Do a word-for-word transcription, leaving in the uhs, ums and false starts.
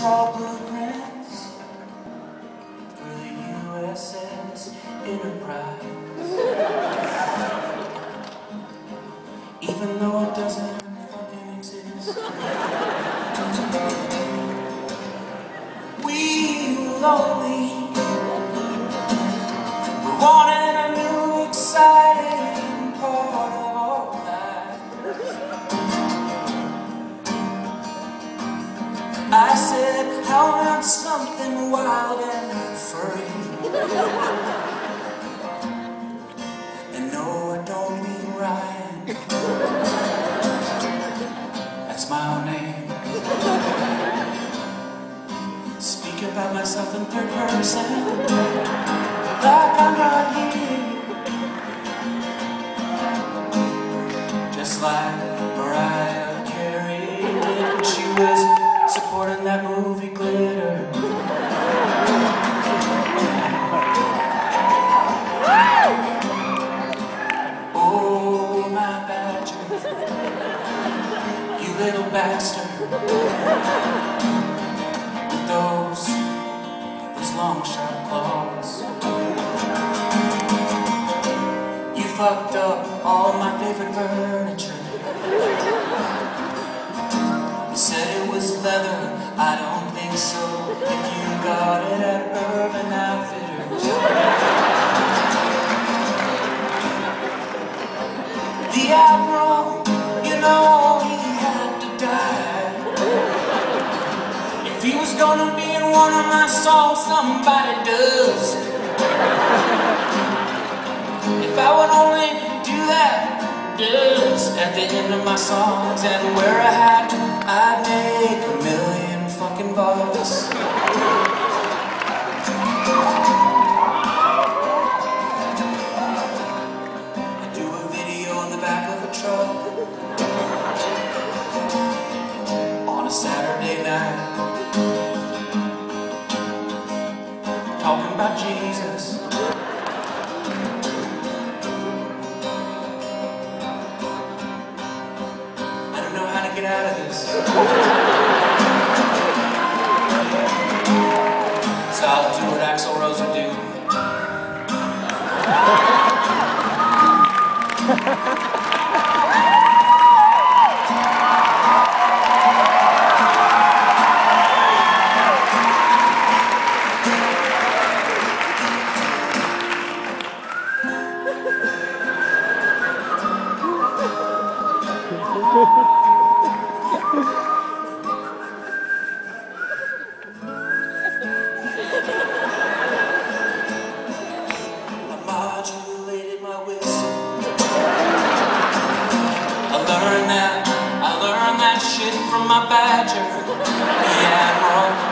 draw blueprints for the U S S Enterprise, even though it doesn't fucking exist. We were lonely, we wanted a new exciting part of our life. I said, how about something wild and free? And no, I don't mean Ryan, that's my own name. Speak about myself in third person, like I'm right here, just like Mariah Carey did when she was supporting that movie Glitter. Oh, my badger, you little bastard, with those, those long sharp claws. You fucked up all my favorite furniture. You said it was leather, I don't think so, if you got it at Urban Outfitters. The Admiral, you know he had to die. If he was gonna be in one of my songs, somebody does. If I would only do that, does at the end of my songs and wear a hat, I'd make a million fucking bucks. I do a video in the back of a truck on a Saturday night, talking about Jesus. I don't know how to get out of this. So I'll do what Axl Rose would do. I modulated my whistle. I learned that, I learned that shit from my badger, the Admiral.